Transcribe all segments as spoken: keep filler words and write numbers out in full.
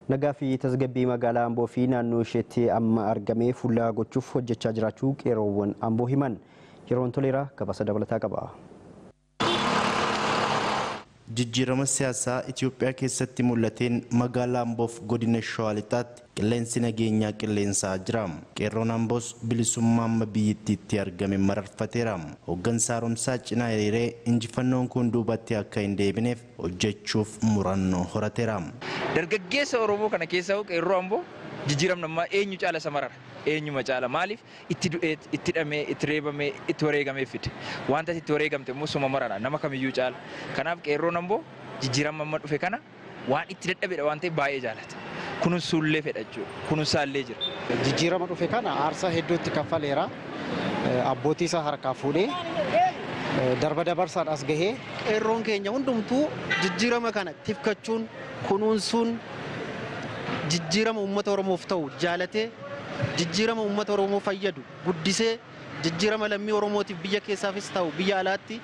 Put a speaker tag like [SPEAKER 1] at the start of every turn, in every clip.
[SPEAKER 1] Nagaa fi tasgabbii magaalaa Amboo fi naannoo isheetti amma argamee fuula gochuuf hojjechaa jiraachuu qeerroowwan Amboo himan. Yeroon Toleeraa gabaasa dabalataa qaba.
[SPEAKER 2] Jijjiirama siyaasaa Itoophiyaa keessatti mul'ateen magaalaa Amboof godina Shawaa Lixaatti qilleensi nageenyaa qilleensaa jira. Qeerroon Amboos bilisummaa amma biyyattiitti argame mararfateera. Hooggansa haaromsaa cinaa hiriiree injifannoon kun duubatti akka hin deebineef hojjechuuf murannoo horateera.
[SPEAKER 3] Dargaggeessa Oromoo kana keessaa qeerroo Amboo jijjiiramni ammaa eenyu caala samarara eenyuma caala maaliif itti du'eet itti dhamee itti reebamee itti wareegamee fide wanta itti wareegamte immoo suma marara nama kamiyyuu caala. Kanaaf qeerroon Amboo jijjiirama amma dhufe kana waan itti dadhabedha waan ta'eef baay'ee jaalata. Kunuunsuullee fedha jechuudha. Kunuunsaallee jira.
[SPEAKER 4] Jijjiirama dhufe kana aarsaa hedduutti kaffaleera. Abbootii isaa harkaa fuudhee darba dabarsaan as gahee qeerroon keenya hundumtuu jijjiirama kana tifkachuun kunuunsuun jijjiirama uummata Oromoof ta'u jaalatee jijjiirama uummata Oromoo fayyadu guddisee jijjiirama lammii Oromootiif biyya keessaafis ta'u biyya alaatti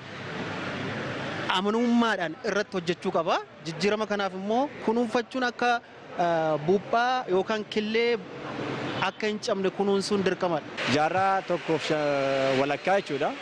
[SPEAKER 4] amanummaadhaan irratti hojjechuu qaba. Jijjiirama kanaaf immoo kunuunfachuun akka buuphaa yookaan killee akka hin cabne kunuunsuun dirqamadha.
[SPEAKER 5] Jaarraa tokkoof walakkaa jechuudha.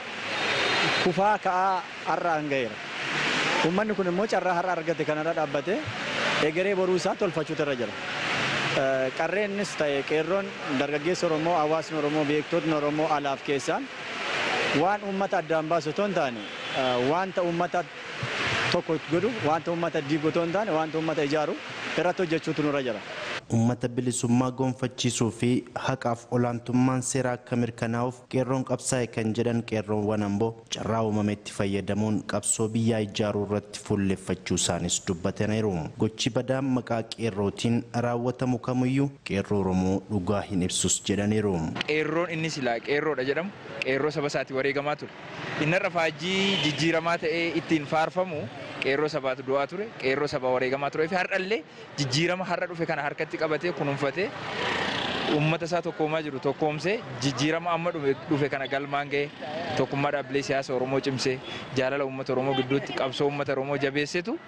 [SPEAKER 5] Kufaa ka'aa har'a hangayeera. Uummanni kun immoo carraa har'a argate kanarra dhaabbatee egeree boruu isaa tolfachuutu irra jira. Qarreennis ta'e qeerroon dargaggeessa Oromoo, hawaasni Oromoo, beektotni Oromoo alaaf keessaan waan uummata addaan baasu otoo hin taane wanta uummata tokko godhu, wanta uummata diigu otoo hin taane wanta uummata ijaaru irratti hojjechuutu nurra jira.
[SPEAKER 2] Uummata bilisummaa gonfachiisuu fi haqaaf olaantummaan seeraa akka mirkanaa'uuf qeerroon qabsaa'e kan jedhan qeerroowwan Amboo carraa uumametti fayyadamuun qabsoo biyyaa ijaaruu irratti fuulleffachuu isaanis dubbataniiru. Gochi badaan maqaa qeerrootiin raawwatamu kamiyyuu qeerroo Oromoo dhugaa hin ibsus jedhaniiru.
[SPEAKER 3] Qeerroon inni silaa qeerroodha jedhamu qeerroo saba isaatti wareegamaa ture. Innarra faajii jijjiiramaa ta'ee ittiin faarfamu qeerroo sabaatu du'aa ture, qeerroo sabaa wareegamaa ture. Har'allee jijjiirama har'a dhufe kana harkatti qabatee kunuunfatee uummata isaa tokkoomaa jiru tokkoomsee jijjiirama amma dhufe kana galmaan ga'ee tokkummaa dhaabbilee siyaasa Oromoo cimsee jaalala uummata Oromoo gidduutti qabsoo uummata Oromoo jabeessetu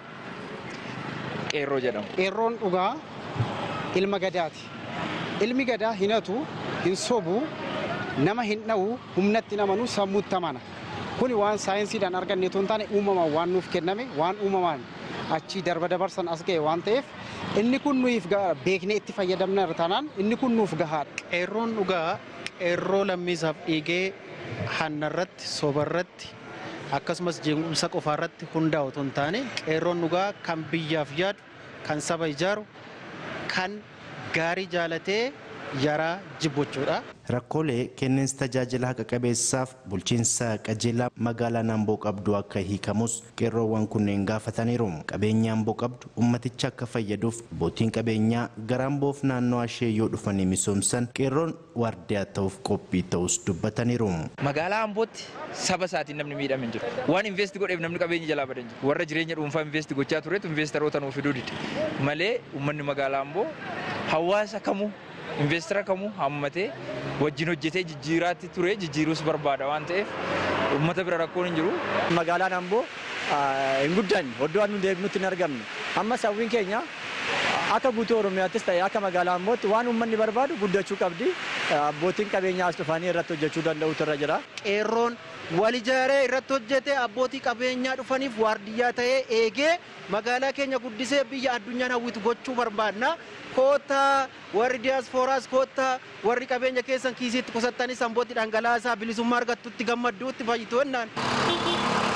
[SPEAKER 3] qeerroo jedhama.
[SPEAKER 4] Qeerroon dhugaa ilma gadaati. Ilmi gadaa hin hatu, hin sobu, nama hin dha'u, humnatti hin amanu, sammuutti amana. Kuni waan saayinsiidhaan arganne otoo hin taane uumamaan waan nuuf kenname waan uumamaan achi darba dabarsan as ga'e waan ta'eef inni kun nuuf beeknee itti fayyadamna irra taanaan inni kun nuuf gahaadha.
[SPEAKER 5] Qeerroon dhugaa qeerroo lammiisaaf dhiigee hannarratti sobarratti akkasumas jeequmsa qofaarratti hundaa'u otoo hin taane qeerroon dhugaa kan biyyaaf yaadu kan saba ijaaru kan gaarii jaalatee yaraa jibbochuudha.
[SPEAKER 2] Rakkoolee kenniinsa tajaajila haqa qabeessaaf bulchiinsa qajeelaa magaalaa Amboo qabdu akka hiikamus qeerroowwan kunneen gaafataniiru. Qabeenya Amboo qabdu ummaticha akka fayyaduuf abbootiin qabeenyaa gara Amboof naannoo ishee yoo dhufanii misoomsan qeerroon waardiyaa ta'uuf qophii ta'us dubbataniiru.
[SPEAKER 3] Magaalaa Ambootti saba isaatiin namni miidhame hin jiru. Waan investi godheef namni qabeenya jalaa badan jiru. Warra jireenya dhuunfaa investi gochaa turetu investoroota nuuf fiduu dide. Malee uummanni magaalaa Amboo hawaasa kamuu investara kamuu hammatee wajjin hojjetee jijjiiraatti ture jijjiiruus barbaada waan ta'eef uummata bira rakkoon hin jiru.
[SPEAKER 5] Magaalaan Amboo hin guddanne oddoo nu deebinutti hin argamne. Amma sawwiin keenya akka guutuu Oromiyaattis ta'e akka magaalaa Ambootti waan uummanni barbaadu guddachuu qabdi. Abbootiin qabeenyaa as dhufanii irratti hojjechuu danda'utu irra jira.
[SPEAKER 4] Qeerroon wal ijaaree irratti hojjetee abbootii qabeenyaa dhufaniif waardiyyaa ta'ee eegee magaalaa keenya guddisee biyya addunyaan hawwitu gochuu barbaadna. Koota warri diyaasfooraas koota warri qabeenya keessan kiisiitti qusattanis Ambootti dhangalaasaa bilisummaa argattutti gammadduutti fayyitu jennaan.